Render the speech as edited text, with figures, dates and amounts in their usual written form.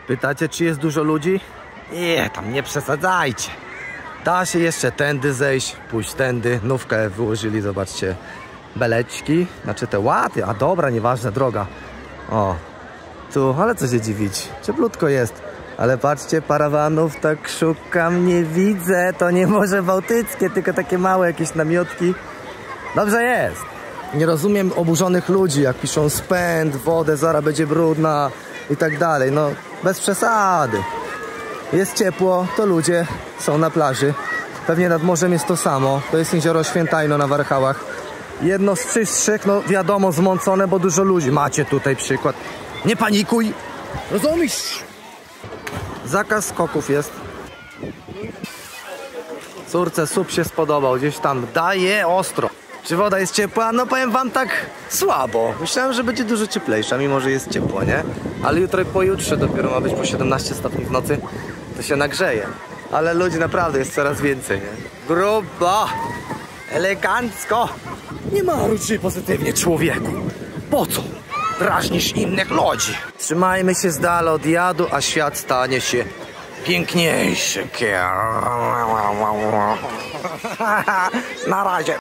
Pytacie, czy jest dużo ludzi? Nie, tam nie przesadzajcie. Da się jeszcze tędy zejść, pójść tędy. Nówkę wyłożyli, zobaczcie. Beleczki, znaczy te łaty. A dobra, nieważna droga. O, tu, ale co się dziwić. Cieplutko jest. Ale patrzcie, parawanów tak szukam, nie widzę. To nie Morze Bałtyckie, tylko takie małe jakieś namiotki. Dobrze jest. Nie rozumiem oburzonych ludzi, jak piszą spęd, wodę, zaraz będzie brudna i tak dalej. No, bez przesady. Jest ciepło, to ludzie są na plaży. Pewnie nad morzem jest to samo. To jest jezioro Świętajno na Warchałach. Jedno z czystszych, no wiadomo, zmącone, bo dużo ludzi. Macie tutaj przykład. Nie panikuj! Rozumiesz? Zakaz skoków jest. Córce SUP się spodobał, gdzieś tam daje ostro. Czy woda jest ciepła? No powiem wam tak słabo. Myślałem, że będzie dużo cieplejsza, mimo że jest ciepło, nie? Ale jutro i pojutrze dopiero ma być po 17 stopni w nocy. To się nagrzeje. Ale ludzi naprawdę jest coraz więcej, nie? Grubo! Elegancko! Nie marudź się pozytywnie, człowieku! Po co? Drażnisz innych ludzi! Trzymajmy się z dala od jadu, a świat stanie się piękniejszy. Na razie!